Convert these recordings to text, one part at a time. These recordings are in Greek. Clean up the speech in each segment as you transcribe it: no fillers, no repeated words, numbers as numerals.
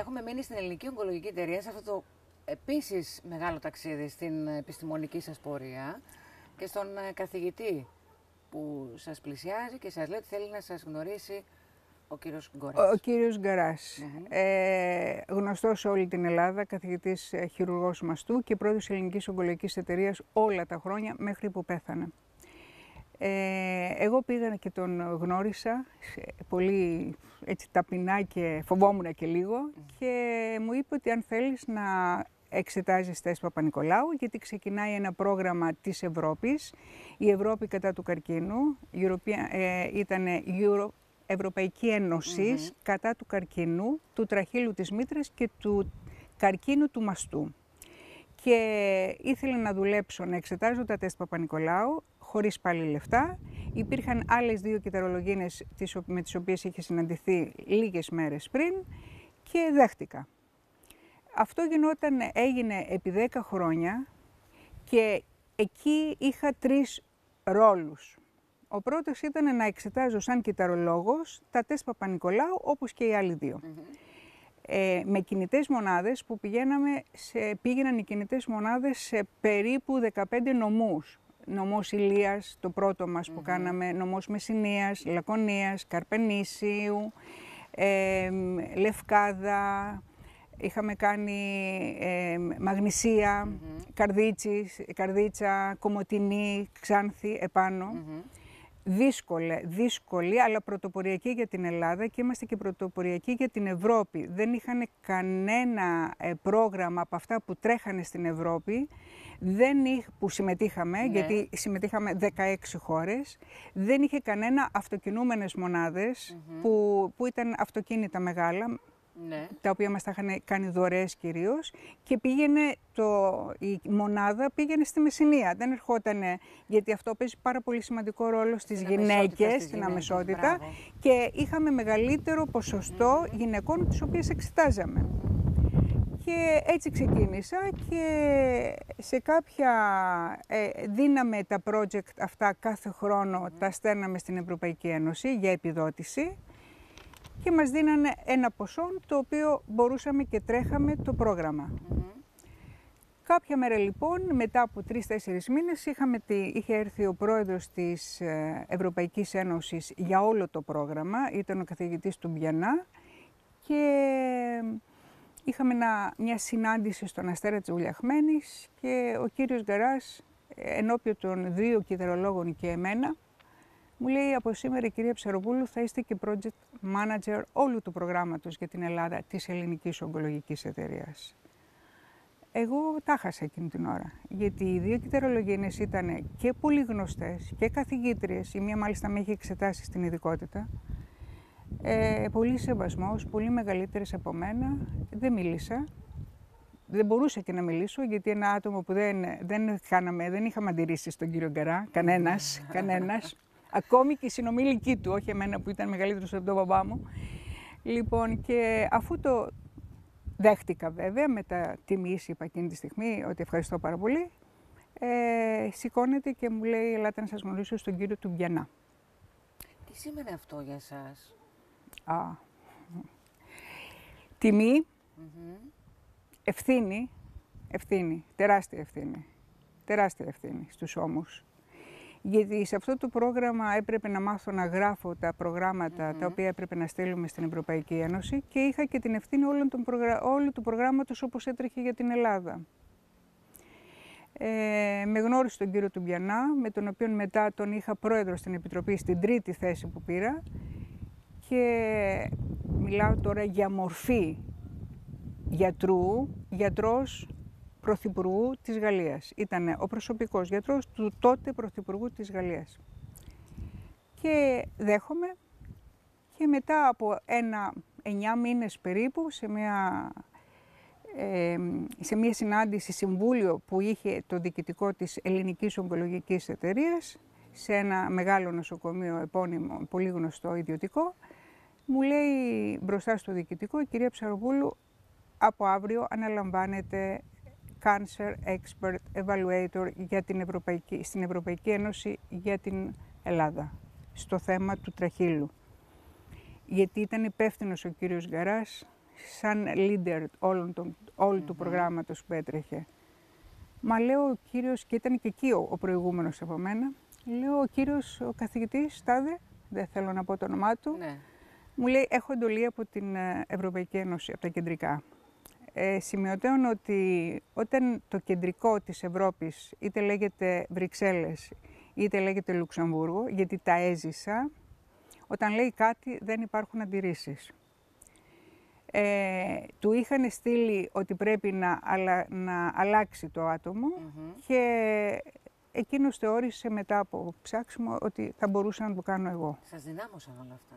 έχουμε μείνει στην Ελληνική Ογκολογική Εταιρεία σε αυτό το επίσης μεγάλο ταξίδι στην επιστημονική σας πορεία και στον καθηγητή που σας πλησιάζει και σας λέει ότι θέλει να σας γνωρίσει ο κύριος Γκοράς. Ο κύριος Γκαράς, γνωστός σε όλη την Ελλάδα, καθηγητής χειρουργός μαστού και πρόεδρος Ελληνικής Ογκολογικής Εταιρείας όλα τα χρόνια μέχρι που πέθανε. Εγώ πήγα και τον γνώρισα πολύ έτσι ταπεινά και φοβόμουν και λίγο και μου είπε ότι αν θέλεις να εξετάζεις τεστ Παπα-Νικολάου, γιατί ξεκινάει ένα πρόγραμμα της Ευρώπης, η Ευρώπη κατά του καρκίνου, ήταν Ευρωπαϊκή Ένωση κατά του καρκίνου, του τραχύλου της μήτρας και του καρκίνου του μαστού. Και ήθελε να δουλέψω, να εξετάζω τα τεστ Παπα-Νικολάου, χωρίς πάλι λεφτά. Υπήρχαν άλλες 2 κυταρολογίνες με τις οποίες είχε συναντηθεί λίγες μέρες πριν και δέχτηκα. Αυτό έγινε επί 10 χρόνια και εκεί είχα 3 ρόλους. Ο πρώτος ήταν να εξετάζω σαν κυταρολόγος τα τεστ Παπα-Νικολάου όπως και οι άλλοι 2. Με κινητές μονάδες που πήγαιναν οι κινητές μονάδες σε περίπου 15 νομούς. Νομός Ηλίας, το πρώτο μας που κάναμε, νομός Μεσσηνίας, Λακωνίας, Καρπενήσιου, Λευκάδα, είχαμε κάνει Μαγνησία, Καρδίτσα, Κομοτηνή, Ξάνθη επάνω. Δύσκολη, αλλά πρωτοποριακή για την Ελλάδα και είμαστε και πρωτοποριακοί για την Ευρώπη. Δεν είχαν κανένα πρόγραμμα από αυτά που τρέχανε στην Ευρώπη, που συμμετείχαμε, γιατί συμμετείχαμε 16 χώρες, δεν είχε κανένα αυτοκινούμενες μονάδες, που ήταν αυτοκίνητα μεγάλα, τα οποία μας τα είχαν κάνει δωρεές κυρίως, και η μονάδα πήγαινε στη Μεσσηνία. Δεν ερχότανε, γιατί αυτό παίζει πάρα πολύ σημαντικό ρόλο στις γυναίκες, στην αμεσότητα, και είχαμε μεγαλύτερο ποσοστό γυναικών τις οποίες εξετάζαμε. Και έτσι ξεκίνησα και σε κάποια δίναμε τα project αυτά κάθε χρόνο, τα στέλναμε στην Ευρωπαϊκή Ένωση για επιδότηση. Και μας δίνανε ένα ποσό το οποίο μπορούσαμε και τρέχαμε το πρόγραμμα. Κάποια μέρα λοιπόν, μετά από 3-4 μήνες, είχε έρθει ο πρόεδρος της Ευρωπαϊκής Ένωσης για όλο το πρόγραμμα, ήταν ο καθηγητής του Μπιανά, και είχαμε μια συνάντηση στον Αστέρα της Βουλιαχμένης και ο κύριος Γκαράς, ενώπιον των 2 κυταρολόγων και εμένα, μου λέει: από σήμερα, κυρία Ψαροπούλου, θα είστε και project manager όλου του προγράμματος για την Ελλάδα της Ελληνικής Ογκολογικής Εταιρείας. Εγώ τα χάσα εκείνη την ώρα, γιατί οι 2 κυταρολογίνες ήταν και πολύ γνωστές και καθηγήτριες, η μία μάλιστα με είχε εξετάσει στην ειδικότητα, πολύ σεβασμός, πολύ μεγαλύτερες από μένα. Δεν μίλησα, δεν μπορούσα και να μιλήσω, γιατί ένα άτομο που δεν είχαμε αντιρρήσει στον κύριο Γκαρά, κανένας. Ακόμη και οι συνομήλικοί του, όχι εμένα που ήταν μεγαλύτερος από τον μπαμπά μου. Λοιπόν, και αφού το δέχτηκα βέβαια, με τα τιμής είπα εκείνη τη στιγμή ότι ευχαριστώ πάρα πολύ, σηκώνεται και μου λέει: ελάτε να σας γνωρίσω στον κύριο του Μπιανά. Τι σήμαινε αυτό για εσάς? Τιμή, ευθύνη, τεράστια ευθύνη στους ώμους. Γιατί σε αυτό το πρόγραμμα έπρεπε να μάθω να γράφω τα προγράμματα τα οποία έπρεπε να στείλουμε στην Ευρωπαϊκή Ένωση και είχα και την ευθύνη όλου του προγράμματος όπως έτρεχε για την Ελλάδα. Με γνώρισε τον κύριο Τουμπιανά, με τον οποίο μετά τον είχα πρόεδρο στην Επιτροπή στην 3η θέση που πήρα, και μιλάω τώρα για μορφή γιατρός Πρωθυπουργού της Γαλλίας. Ήταν ο προσωπικός γιατρός του τότε Πρωθυπουργού της Γαλλίας. Και δέχομαι, και μετά από 9 μήνες περίπου, σε μια συνάντηση συμβούλιο που είχε το διοικητικό της Ελληνικής Ογκολογικής Εταιρείας, σε ένα μεγάλο νοσοκομείο επώνυμο, πολύ γνωστό, ιδιωτικό, μου λέει μπροστά στο διοικητικό: η κυρία Ψαροπούλου, από αύριο αναλαμβάνεται Cancer Expert Evaluator στην Ευρωπαϊκή Ένωση για την Ελλάδα, στο θέμα του τραχύλου. Γιατί ήταν υπεύθυνος ο κύριος Γκαράς σαν leader όλου του προγράμματος που έτρεχε. Μα λέω ο κύριος, και ήταν και εκεί ο προηγούμενος από μένα, λέω ο κύριος ο καθηγητής Τάδε, δεν θέλω να πω το όνομά του, Ναι. μου λέει έχω εντολή από την Ευρωπαϊκή Ένωση, από τα κεντρικά. Σημειωτέων ότι όταν το κεντρικό της Ευρώπης είτε λέγεται Βρυξέλλες είτε λέγεται Λουξεμβούργο, γιατί τα έζησα, όταν λέει κάτι δεν υπάρχουν αντιρρήσεις. Του είχαν στείλει ότι πρέπει να αλλάξει το άτομο και εκείνος θεώρησε μετά από ψάξιμο ότι θα μπορούσα να το κάνω εγώ. Σας δυνάμωσαν όλα αυτά.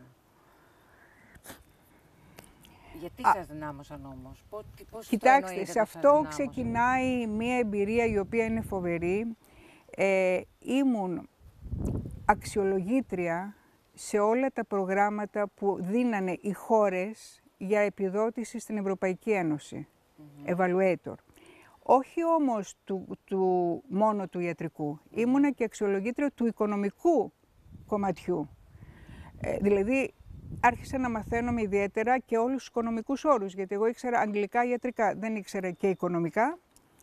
Γιατί σας δυνάμωσαν όμως, πώς κοιτάξτε, σε αυτό ξεκινάει μία εμπειρία η οποία είναι φοβερή. Ήμουν αξιολογήτρια σε όλα τα προγράμματα που δίνανε οι χώρες για επιδότηση στην Ευρωπαϊκή Ένωση, evaluator. Όχι όμως μόνο του ιατρικού, ήμουνα και αξιολογήτρια του οικονομικού κομματιού. Δηλαδή, άρχισα να μαθαίνω ιδιαίτερα και όλους τους οικονομικούς όρους, γιατί εγώ ήξερα αγγλικά, ιατρικά, δεν ήξερα και οικονομικά.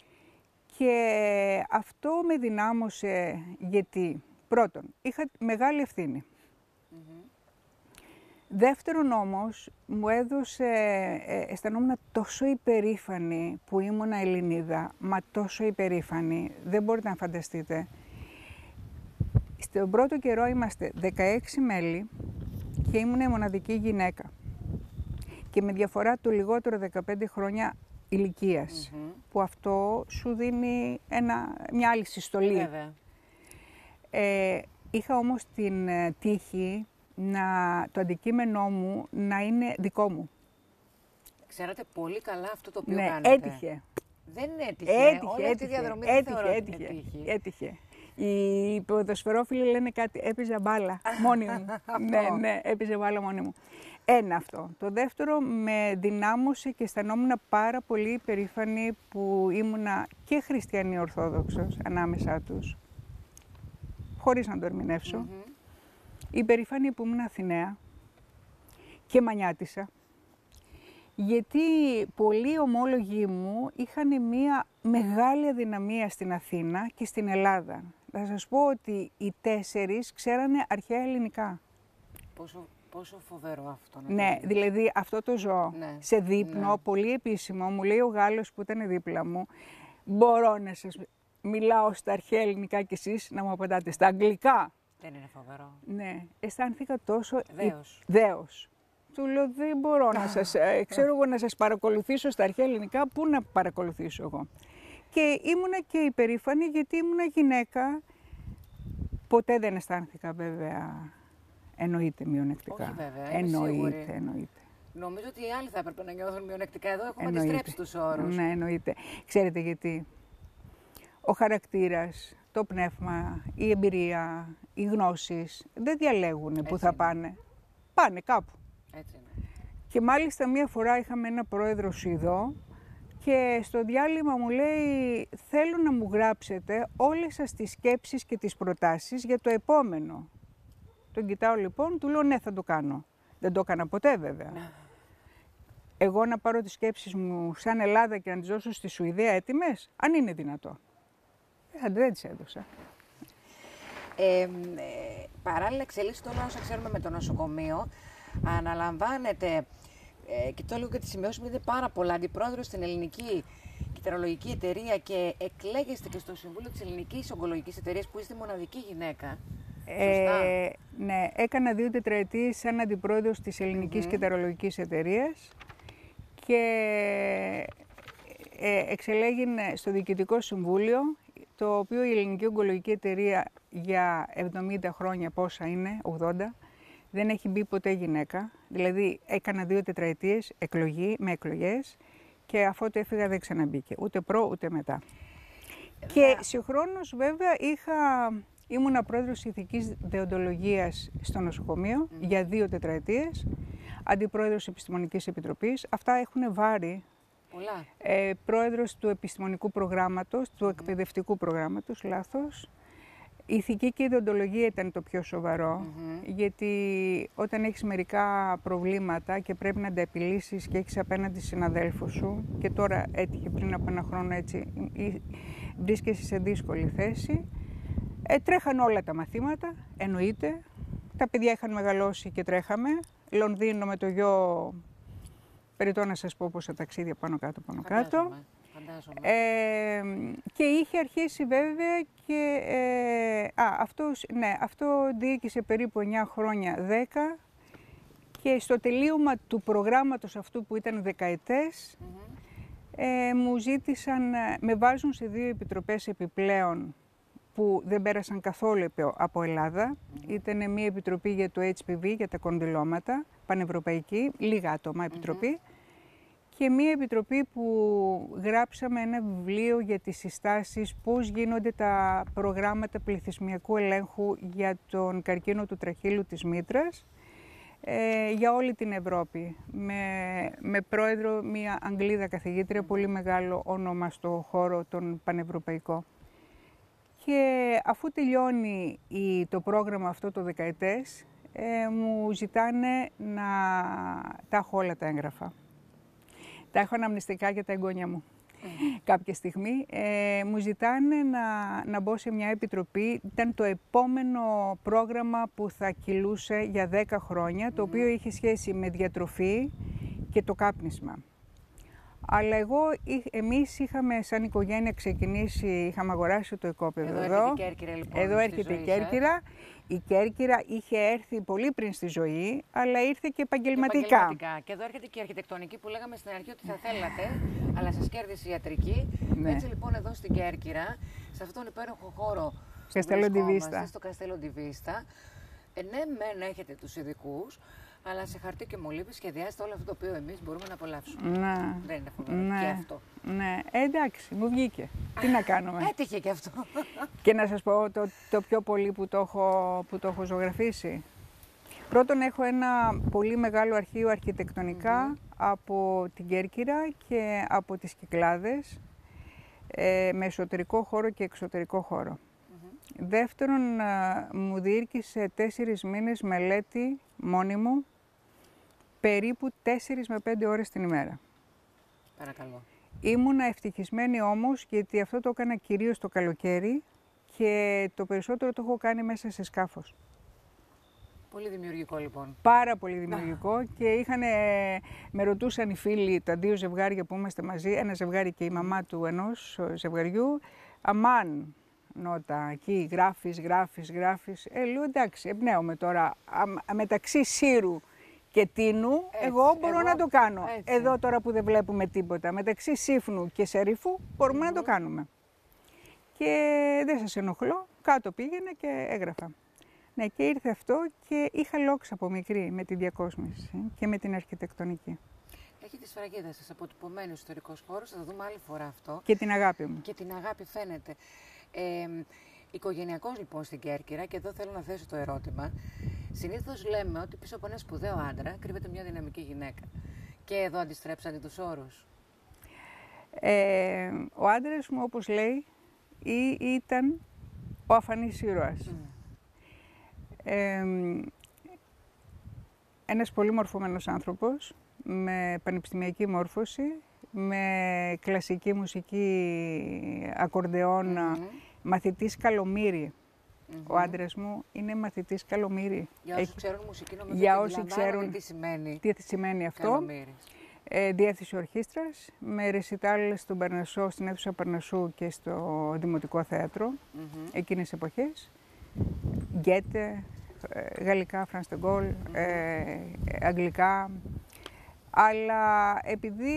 Και αυτό με δυνάμωσε γιατί, πρώτον, είχα μεγάλη ευθύνη. Δεύτερον όμως, μου έδωσε, αισθανόμουν τόσο υπερήφανη που ήμουνα Ελληνίδα, μα τόσο υπερήφανη, δεν μπορείτε να φανταστείτε. Στον πρώτο καιρό είμαστε 16 μέλη και ήμουν η μοναδική γυναίκα. Και με διαφορά του λιγότερο 15 χρόνια ηλικίας, που αυτό σου δίνει μια άλλη συστολή. Είχα όμως την τύχη το αντικείμενό μου να είναι δικό μου. Ξέρατε πολύ καλά αυτό το οποίο ναι, κάνετε. Έτυχε. Δεν έτυχε. Όλη αυτή η διαδρομή δεν θεωρώ ότι έτυχε. Οι ποδοσφαιρόφιλοι λένε κάτι, έπαιζα μπάλα μόνη μου. ναι, έπαιζα μπάλα μόνη μου. Ένα αυτό. Το δεύτερο, με δυνάμωσε και αισθανόμουν πάρα πολύ υπερήφανη που ήμουνα και χριστιανή Ορθόδοξος ανάμεσά τους, χωρίς να το ερμηνεύσω. Υπερήφανη που ήμουν Αθηναία και Μανιάτισσα, γιατί πολλοί ομόλογοι μου είχαν μία μεγάλη αδυναμία στην Αθήνα και στην Ελλάδα. Θα σας πω ότι οι 4 ξέρανε αρχαία ελληνικά. Πόσο φοβερό αυτό. Ναι, δηλαδή αυτό το ζω. Ναι. Σε δείπνο, πολύ επίσημο, μου λέει ο Γάλλος που ήταν δίπλα μου, μπορώ να σας μιλάω στα αρχαία ελληνικά και εσείς να μου απαντάτε στα αγγλικά. Δεν είναι φοβερό. Ναι, αισθάνθηκα τόσο δέος. Του λέω δεν μπορώ να σας, ξέρω εγώ να σας παρακολουθήσω στα αρχαία ελληνικά, πού να παρακολουθήσω εγώ. Και ήμουνα και υπερήφανη γιατί ήμουνα γυναίκα, ποτέ δεν αισθάνθηκα βέβαια, εννοείται μειονεκτικά. Όχι βέβαια, εννοείται. Νομίζω ότι οι άλλοι θα έπρεπε να νιώθουν μειονεκτικά, εδώ έχουμε αντιστρέψει τους όρους. Ναι, εννοείται. Ξέρετε γιατί, ο χαρακτήρας, το πνεύμα, η εμπειρία, οι γνώσεις δεν διαλέγουν πού θα πάνε. Πάνε κάπου. Έτσι είναι. Και μάλιστα μία φορά είχαμε ένα πρόεδρο Σουηδό και στο διάλειμμα μου λέει θέλω να μου γράψετε όλες σας τις σκέψεις και τις προτάσεις για το επόμενο. Τον κοιτάω λοιπόν, του λέω ναι θα το κάνω. Δεν το έκανα ποτέ βέβαια. Εγώ να πάρω τις σκέψεις μου σαν Ελλάδα και να τις δώσω στη Σουηδία έτοιμες, αν είναι δυνατό. Δεν τις έδωσα. Παράλληλα εξελίσσεται όλα όσα ξέρουμε με το νοσοκομείο. Αναλαμβάνετε, και το λέω και τη σημειώσω, γιατί είναι πάρα πολλά, αντιπρόεδρος στην Ελληνική Κυταρολογική Εταιρεία και εκλέγεστε και στο Συμβούλιο της Ελληνικής Ογκολογικής Εταιρείας, που είστε μοναδική γυναίκα. Σωστά. Ναι, έκανα 2 τετραετίες σαν αντιπρόεδρος της Ελληνικής Κυταρολογικής Εταιρείας και εξελέγει στο Διοικητικό Συμβούλιο, το οποίο η Ελληνική Ογκολογική Εταιρεία για 70 χρόνια, πόσα είναι, 80, δεν έχει μπει ποτέ γυναίκα. Δηλαδή έκανα 2 τετραετίες εκλογή με εκλογές και αφότου έφυγα δεν ξαναμπήκε, ούτε προ ούτε μετά. Και συγχρόνως βέβαια ήμουνα πρόεδρος ηθικής δεοντολογίας στο νοσοκομείο για 2 τετραετίες, αντιπρόεδρος Επιστημονικής Επιτροπής. Αυτά έχουν βάρη. Πολλά. Πρόεδρος του επιστημονικού προγράμματος, του εκπαιδευτικού προγράμματος, λάθος. Η ηθική και η ιδεοντολογία ήταν το πιο σοβαρό, γιατί όταν έχεις μερικά προβλήματα και πρέπει να τα επιλύσεις και έχεις απέναντι συναδέλφους σου, και τώρα έτυχε πριν από ένα χρόνο έτσι, βρίσκεσαι σε δύσκολη θέση, τρέχαν όλα τα μαθήματα, εννοείται. Τα παιδιά είχαν μεγαλώσει και τρέχαμε. Λονδίνο με το γιο, περιττό να σας πω πόσα ταξίδια πάνω κάτω, πάνω κάτω. Και είχε αρχίσει βέβαια και αυτό διοίκησε περίπου 9 χρόνια, 10, και στο τελείωμα του προγράμματος αυτού που ήταν δεκαετές μου ζήτησαν, με βάζουν σε 2 επιτροπές επιπλέον που δεν πέρασαν καθόλου από Ελλάδα. Ήταν μια επιτροπή για το HPV, για τα κονδυλώματα, πανευρωπαϊκή, λίγα άτομα επιτροπή. Και μία επιτροπή που γράψαμε ένα βιβλίο για τις συστάσεις, πώς γίνονται τα προγράμματα πληθυσμιακού ελέγχου για τον καρκίνο του τραχύλου της μήτρας για όλη την Ευρώπη. Με πρόεδρο μία Αγγλίδα καθηγήτρια, πολύ μεγάλο όνομα στο χώρο των πανευρωπαϊκό. Και αφού τελειώνει το πρόγραμμα αυτό το δεκαετές, μου ζητάνε να τα έχω όλα τα έγγραφα. Τα έχω αναμνηστικά για τα εγγόνια μου. Κάποια στιγμή μου ζητάνε να μπω σε μια επιτροπή. Ήταν το επόμενο πρόγραμμα που θα κυλούσε για 10 χρόνια, το οποίο είχε σχέση με διατροφή και το κάπνισμα. Αλλά εμείς είχαμε σαν οικογένεια ξεκινήσει, είχαμε αγοράσει το οικόπεδο εδώ. Εδώ έρχεται η Κέρκυρα λοιπόν. Εδώ έρχεται η Κέρκυρα. Η Κέρκυρα είχε έρθει πολύ πριν στη ζωή, αλλά ήρθε και επαγγελματικά. Και εδώ έρχεται και η αρχιτεκτονική που λέγαμε στην αρχή ότι θα θέλατε, αλλά σας κέρδισε η ιατρική. Έτσι λοιπόν εδώ στην Κέρκυρα, σε αυτόν τον υπέροχο χώρο στο Καστέλο Ντι Βίστα, ναι μεν έχετε τους ειδικούς, αλλά σε χαρτί και μολύβι σχεδιάζεται όλο αυτό το οποίο εμείς μπορούμε να απολαύσουμε. Ναι. Δεν είναι φοβερό και αυτό. Ναι, εντάξει, μου βγήκε. Τι να κάνουμε. Έτυχε και αυτό. Και να σας πω το πιο πολύ που το έχω ζωγραφίσει. Πρώτον, έχω ένα πολύ μεγάλο αρχείο αρχιτεκτονικά από την Κέρκυρα και από τις Κυκλάδες, με εσωτερικό χώρο και εξωτερικό χώρο. Δεύτερον, μου διήρκησε 4 μήνες μελέτη μόνη μου, περίπου 4 με 5 ώρες την ημέρα. Παρακαλώ. Ήμουνα ευτυχισμένη όμως, γιατί αυτό το έκανα κυρίως το καλοκαίρι και το περισσότερο το έχω κάνει μέσα σε σκάφος. Πολύ δημιουργικό λοιπόν. Πάρα πολύ δημιουργικό και με ρωτούσαν οι φίλοι, τα 2 ζευγάρια που είμαστε μαζί, ένα ζευγάρι και η μαμά του ενός ζευγαριού, αμάν, Νότα, εκεί γράφεις. Λέω εντάξει, εμπνέομαι τώρα. Μεταξύ Σύρου και Τίνου, εγώ μπορώ να το κάνω. Έτσι. Εδώ τώρα που δεν βλέπουμε τίποτα, μεταξύ Σύφνου και Σερίφου μπορούμε να το κάνουμε. Και δεν σας ενοχλώ, κάτω πήγαινα και έγραφα. Ναι, και ήρθε αυτό και είχα λόξα από μικρή με τη διακόσμηση και με την αρχιτεκτονική. Έχει τη σφραγίδα σας, αποτυπωμένη ιστορικός χώρος, θα το δούμε άλλη φορά αυτό. Και την αγάπη μου. Και την αγάπη φαίνεται. Οικογενειακός λοιπόν στην Κέρκυρα, και εδώ θέλω να θέσω το ερώτημα. Συνήθως λέμε ότι πίσω από ένα σπουδαίο άντρα κρύβεται μια δυναμική γυναίκα. Και εδώ αντιστρέψατε τους όρους. Ο άντρας μου, όπως λέει, ήταν ο αφανής ήρωας. Ένας πολύ μορφωμένος άνθρωπος, με πανεπιστημιακή μόρφωση, με κλασική μουσική, ακορντεόν, μαθητής Καλομήρη. Ο άντρας μου είναι μαθητής Καλομήρη. Για όσους ξέρουν μουσική, νομίζω για ότι όσοι ξέρουν τι σημαίνει αυτό. Καλομήρης. Διεύθυνση ορχήστρας, με ρεσιτάλ στον Παρνασσό, στην αίθουσα Παρνασσού και στο Δημοτικό Θέατρο, εκείνες τις εποχές. Γκέτε, γαλλικά, Φρανς ντε Γκολ, αγγλικά. Αλλά επειδή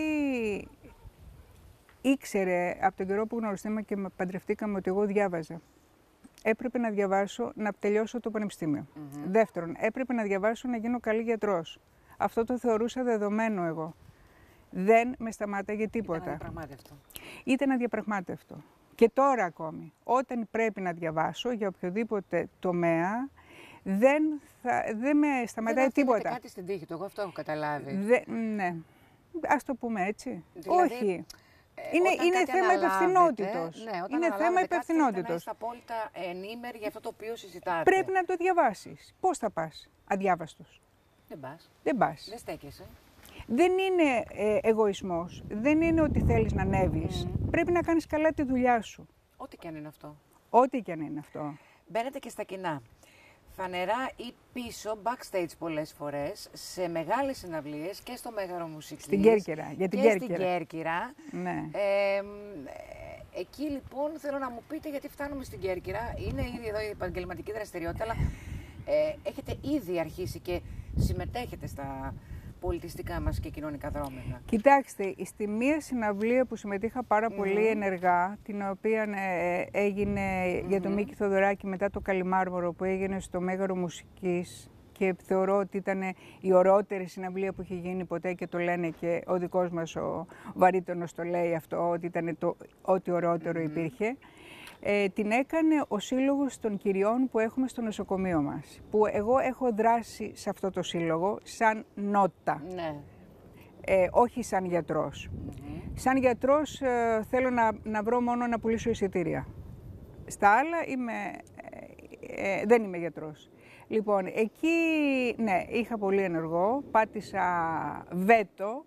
ήξερε από τον καιρό που γνωριστήκαμε και παντρευτήκαμε ότι εγώ διάβαζα, έπρεπε να διαβάσω, να τελειώσω το πανεπιστήμιο. Δεύτερον, έπρεπε να διαβάσω να γίνω καλή γιατρός. Αυτό το θεωρούσα δεδομένο εγώ. Δεν με σταμάταγε τίποτα. Ήταν αδιαπραγμάτευτο. Ήταν αδιαπραγμάτευτο. Και τώρα ακόμη, όταν πρέπει να διαβάσω για οποιοδήποτε τομέα, δεν με σταματάει τίποτα. Δεν κάτι στην τύχη του, εγώ αυτό έχω καταλάβει. Ναι, ας το πούμε έτσι. Δηλαδή, όχι. Είναι θέμα υπευθυνότητος. Ναι, είναι θέμα υπευθυνότητος. Να είστε απόλυτα ενήμεροι για αυτό το οποίο συζητάτε. Πρέπει να το διαβάσεις. Πώς θα πας αδιάβαστος? Δεν πας. Δεν πας. Δεν στέκεσαι. Δεν είναι εγωισμός. Δεν είναι ότι θέλεις να ανέβεις. Πρέπει να κάνεις καλά τη δουλειά σου. Ό,τι και αν είναι αυτό. Ό,τι και αν είναι αυτό. Μπαίνετε και στα κοινά. Φανερά ή πίσω, backstage πολλές φορές, σε μεγάλες συναυλίες και στο Μέγαρο Μουσικής. Στην Κέρκυρα. Για την και Κέρκυρα. στην Κέρκυρα. Ναι. Εκεί λοιπόν θέλω να μου πείτε γιατί φτάνουμε στην Κέρκυρα. Είναι ήδη εδώ η επαγγελματική δραστηριότητα, αλλά έχετε ήδη αρχίσει και συμμετέχετε στα πολιτιστικά μας και κοινωνικά δρόμενα. Κοιτάξτε, στη μία συναυλία που συμμετείχα πάρα πολύ ενεργά, την οποία έγινε για τον Μίκη Θοδωράκη μετά το Καλιμάρμαρο που έγινε στο Μέγαρο Μουσικής και θεωρώ ότι ήταν η ωραιότερη συναυλία που είχε γίνει ποτέ και το λένε και ο δικός μας ο Βαρύτονος το λέει αυτό, ότι ήταν ό,τι ωραιότερο υπήρχε. Την έκανε ο Σύλλογος των Κυριών που έχουμε στο νοσοκομείο μας. Που εγώ έχω δράσει σε αυτό το σύλλογο σαν νότα, Ναι. όχι σαν γιατρός. Σαν γιατρός θέλω να βρω μόνο να πουλήσω εισιτήρια. Στα άλλα δεν είμαι γιατρός. Λοιπόν, εκεί ναι, είχα πολύ ενεργό, πάτησα βέτο,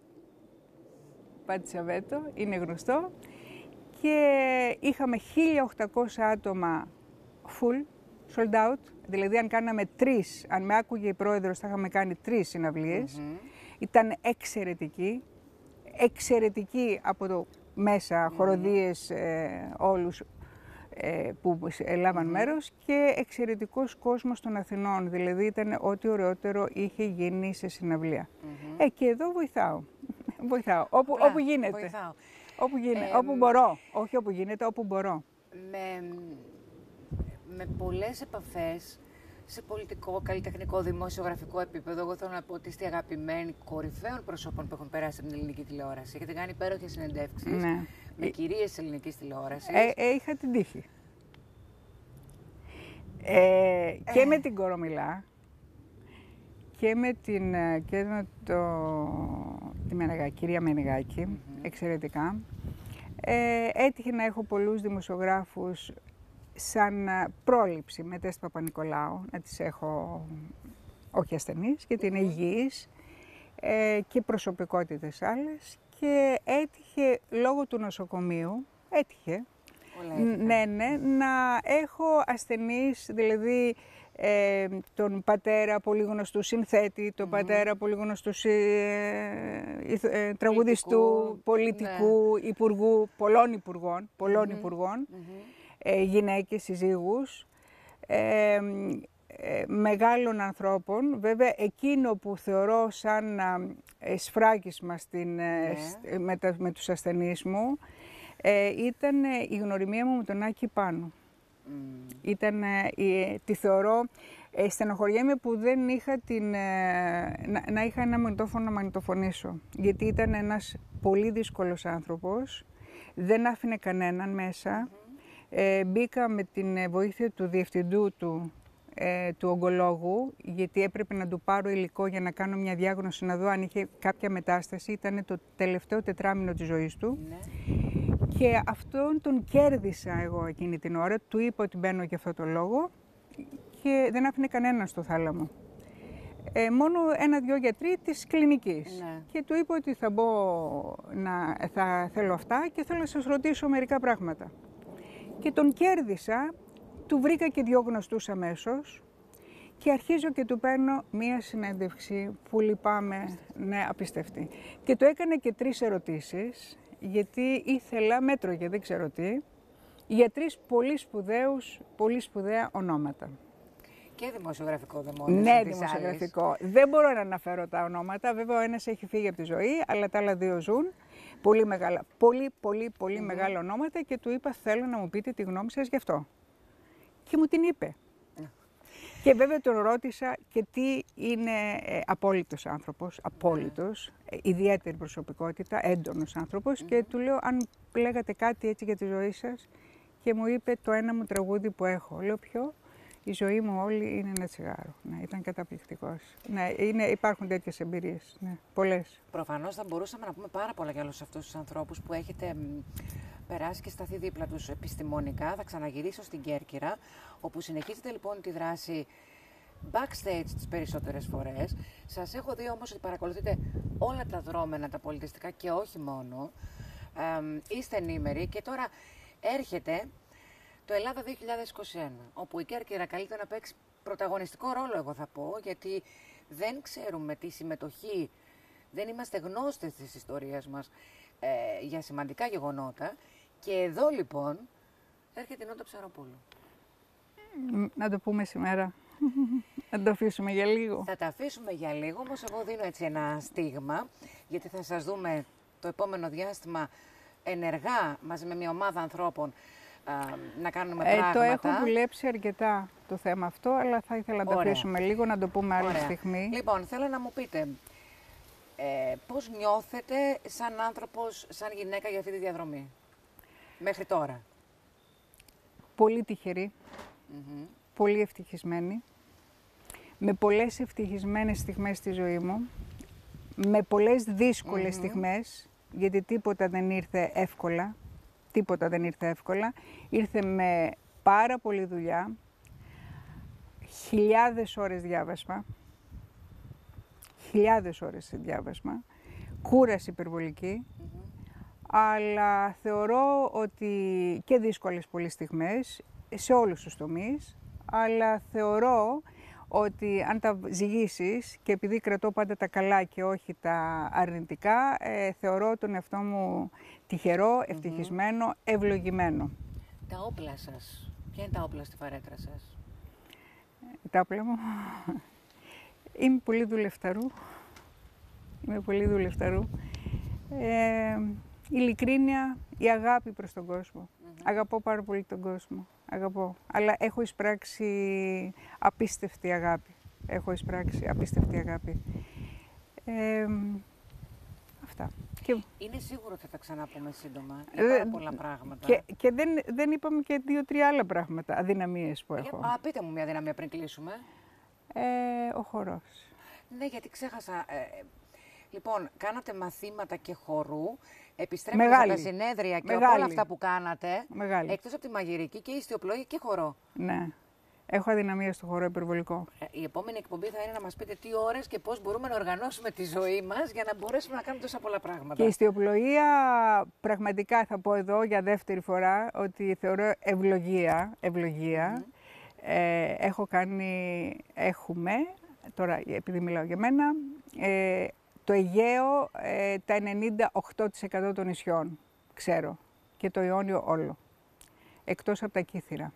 είναι γνωστό. Και είχαμε 1.800 άτομα full, sold out, δηλαδή αν κάναμε 3, αν με άκουγε η πρόεδρος θα είχαμε κάνει 3 συναυλίες. Ήταν εξαιρετική από το μέσα, χοροδίες όλους που έλαβαν μέρος και εξαιρετικός κόσμος των Αθηνών, δηλαδή ήταν ό,τι ωραιότερο είχε γίνει σε συναυλία. Και εδώ βοηθάω, όπου γίνεται. Βοηθάω. Όπου μπορώ. Όχι όπου γίνεται, όπου μπορώ. Με πολλές επαφές σε πολιτικό, καλλιτεχνικό, δημοσιογραφικό επίπεδο, εγώ θέλω να πω ότι είστε αγαπημένοι κορυφαίων προσώπων που έχουν περάσει από την ελληνική τηλεόραση. Έχετε κάνει υπέροχες συνεντεύξεις με κυρίες της ελληνικής τηλεόρασης. Είχα την τύχη. Και με την Κορομιλά και με τη κυρία Μενεγάκη, εξαιρετικά. Έτυχε να έχω πολλούς δημοσιογράφους σαν πρόληψη με Τέστη Παπα-Νικολάου, να τις έχω όχι ασθενείς, γιατί είναι υγιείς, και προσωπικότητες άλλες. Και έτυχε λόγω του νοσοκομείου, να έχω ασθενείς, δηλαδή τον πατέρα πολύ γνωστού συνθέτη, τον πατέρα πολύ γνωστού τραγουδιστού, πολιτικού, υπουργού, πολλών υπουργών, γυναίκες, συζύγους, μεγάλων ανθρώπων. Βέβαια, εκείνο που θεωρώ σαν σφράγισμα με τους ασθενείς μου, ήταν η γνωριμία μου με τον Άκη Πάνου. Τη θεωρώ, στενοχωριέμαι που δεν είχα να είχα ένα μαγνητόφωνο να μαγνητοφωνήσω. Γιατί ήταν ένας πολύ δύσκολος άνθρωπος, δεν άφηνε κανέναν μέσα. Μπήκα με την βοήθεια του διευθυντού του ογκολόγου, γιατί έπρεπε να του πάρω υλικό για να κάνω μια διάγνωση, να δω αν είχε κάποια μετάσταση. Ήταν το τελευταίο τετράμινο της ζωής του. Και αυτόν τον κέρδισα εγώ εκείνη την ώρα, του είπα ότι μπαίνω για αυτό το λόγο και δεν άφηνε κανέναν στο θάλαμο. Μόνο 1-2 γιατροί της κλινικής. Και του είπα ότι θα θέλω αυτά και θέλω να σας ρωτήσω μερικά πράγματα. Και τον κέρδισα, του βρήκα και 2 γνωστούς αμέσως και αρχίζω και του παίρνω μία συνέντευξη που λυπάμαι, απίστευτη. Και το έκανα και 3 ερωτήσεις, γιατί ήθελα, μέτρωγε, δεν ξέρω τι, για 3 πολύ σπουδαία ονόματα. Και δημοσιογραφικό Ναι, δημοσιογραφικό. Δεν μπορώ να αναφέρω τα ονόματα, βέβαια ο ένας έχει φύγει από τη ζωή, αλλά τα άλλα 2 ζουν. Πολύ μεγάλα, πολύ μεγάλα ονόματα και του είπα θέλω να μου πείτε τη γνώμη σας γι' αυτό. Και μου την είπε. Και βέβαια τον ρώτησα και τι είναι απόλυτος άνθρωπος, ιδιαίτερη προσωπικότητα, έντονος άνθρωπος και του λέω αν λέγατε κάτι έτσι για τη ζωή σας και μου είπε το ένα μου τραγούδι που έχω. Λέω ποιο? Η ζωή μου όλη είναι ένα τσιγάρο. Ναι, ήταν καταπληκτικός. Ναι, υπάρχουν τέτοιες εμπειρίες, ναι, πολλές. Προφανώς θα μπορούσαμε να πούμε πάρα πολλά για όλους αυτούς τους ανθρώπους που έχετε περάσει και σταθεί δίπλα τους επιστημονικά. Θα ξαναγυρίσω στην Κέρκυρα, όπου συνεχίζετε λοιπόν τη δράση backstage τις περισσότερες φορές. Σας έχω δει όμως ότι παρακολουθείτε όλα τα δρόμενα, τα πολιτιστικά και όχι μόνο. Είστε ενήμεροι και τώρα έρχεται το Ελλάδα 2021, όπου η Κέρκυρα καλείται να παίξει πρωταγωνιστικό ρόλο, εγώ θα πω, γιατί δεν ξέρουμε τη συμμετοχή, δεν είμαστε γνώστες της ιστορίας μας για σημαντικά γεγονότα. Και εδώ λοιπόν έρχεται η Νότα Ψαροπούλου. Να το πούμε σήμερα. Να το αφήσουμε για λίγο. Θα τα αφήσουμε για λίγο, όμως εγώ δίνω έτσι ένα στίγμα, γιατί θα σας δούμε το επόμενο διάστημα ενεργά μαζί με μια ομάδα ανθρώπων να κάνουμε πράγματα. Το έχω δουλέψει αρκετά το θέμα αυτό, αλλά θα ήθελα να το αφήσουμε λίγο, να το πούμε άλλη στιγμή. Λοιπόν, θέλω να μου πείτε πώς νιώθετε σαν άνθρωπος, σαν γυναίκα για αυτή τη διαδρομή, μέχρι τώρα. Πολύ τυχερή, πολύ ευτυχισμένη, με πολλές ευτυχισμένες στιγμές στη ζωή μου, με πολλές δύσκολες στιγμές, γιατί τίποτα δεν ήρθε εύκολα. Τίποτα δεν ήρθε εύκολα. Ήρθε με πάρα πολλή δουλειά, χιλιάδες ώρες διάβασμα, κούραση υπερβολική, αλλά θεωρώ ότι και δύσκολες πολλές στιγμές σε όλους τους τομείς, αλλά θεωρώ ότι αν τα ζυγίσεις, και επειδή κρατώ πάντα τα καλά και όχι τα αρνητικά, θεωρώ τον εαυτό μου τυχερό, ευτυχισμένο, ευλογημένο. Τα όπλα σας, ποια είναι τα όπλα στη φαρέτρα σας? Τα όπλα μου, είμαι πολύ δουλευταρού. Ειλικρίνεια, η αγάπη προς τον κόσμο. Αγαπώ πάρα πολύ τον κόσμο. Αγαπώ. Αλλά έχω εισπράξει απίστευτη αγάπη. Αυτά. Είναι σίγουρο ότι θα τα ξαναπούμε σύντομα. Είναι πάρα πολλά πράγματα. Και δεν είπαμε και 2-3 άλλα πράγματα, αδυναμίες που έχω. Πείτε μου μια αδυναμία πριν κλείσουμε. Ο χορός. Ναι, γιατί ξέχασα. Λοιπόν, κάνατε μαθήματα και χορού, επιστρέφετε από τα συνέδρια και από όλα αυτά που κάνατε, εκτός από τη μαγειρική και ιστιοπλοεία και χορό. Ναι. Έχω αδυναμία στο χορό υπερβολικό. Η επόμενη εκπομπή θα είναι να μας πείτε τι ώρες και πώς μπορούμε να οργανώσουμε τη ζωή μας για να μπορέσουμε να κάνουμε τόσα πολλά πράγματα. Και η ιστιοπλοεία, πραγματικά θα πω εδώ για δεύτερη φορά, ότι θεωρώ ευλογία. Έχουμε, τώρα επειδή μιλάω για μένα, το Αιγαίο, τα 98% των νησιών, ξέρω, και το Ιόνιο όλο, εκτός από τα Κύθυρα.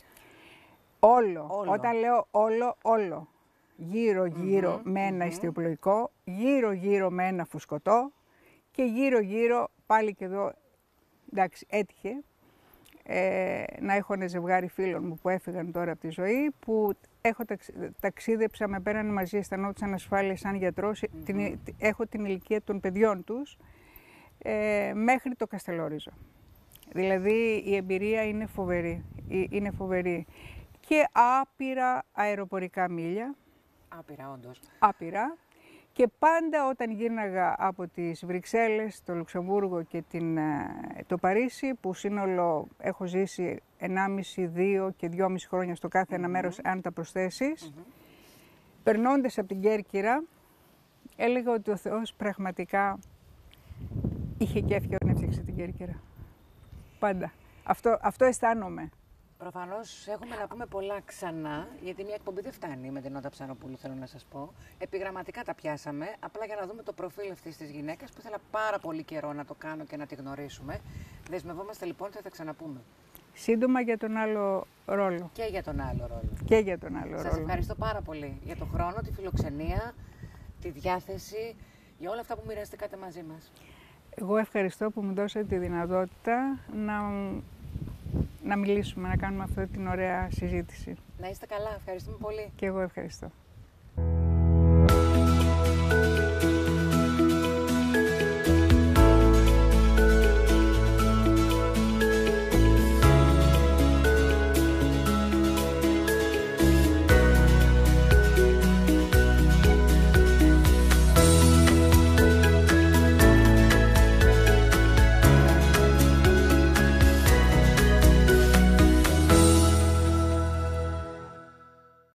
Όλο. Όταν λέω όλο. Γύρω-γύρω με ένα ιστιοπλοϊκό, γύρω-γύρω με ένα φουσκωτό και γύρω-γύρω πάλι και εδώ, εντάξει, έτυχε να έχω ένα ζευγάρι φίλων μου που έφυγαν τώρα από τη ζωή, που ταξίδεψα, με πέρανε μαζί, αισθανόντουσαν ασφάλεια σαν γιατρός, έχω την ηλικία των παιδιών τους, μέχρι το Καστελόριζο. Δηλαδή η εμπειρία είναι φοβερή. Και άπειρα αεροπορικά μίλια. Άπειρα, όντως. Άπειρα. Και πάντα όταν γύρναγα από τις Βρυξέλλες, το Λουξεμβούργο και το Παρίσι, που σύνολο έχω ζήσει 1,5, 2 και 2,5 χρόνια στο κάθε ένα μέρος, αν τα προσθέσεις, περνώντας από την Κέρκυρα, έλεγα ότι ο Θεός πραγματικά είχε κέφια όταν έφτιαξε την Κέρκυρα. Πάντα. Αυτό αισθάνομαι. Προφανώς έχουμε να πούμε πολλά ξανά, γιατί μια εκπομπή δεν φτάνει με την Νότα Ψαροπούλου, θέλω να σας πω. Επιγραμματικά τα πιάσαμε, απλά για να δούμε το προφίλ αυτής της γυναίκας, που ήθελα πάρα πολύ καιρό να το κάνω και να τη γνωρίσουμε. Δεσμευόμαστε λοιπόν ότι θα τα ξαναπούμε. Σύντομα για τον άλλο ρόλο. Και για τον άλλο ρόλο. Σας ευχαριστώ πάρα πολύ για τον χρόνο, τη φιλοξενία, τη διάθεση, για όλα αυτά που μοιραστήκατε μαζί μας. Εγώ ευχαριστώ που μου δώσατε τη δυνατότητα να μιλήσουμε, να κάνουμε αυτή την ωραία συζήτηση. Να είστε καλά, ευχαριστούμε πολύ. Και εγώ ευχαριστώ.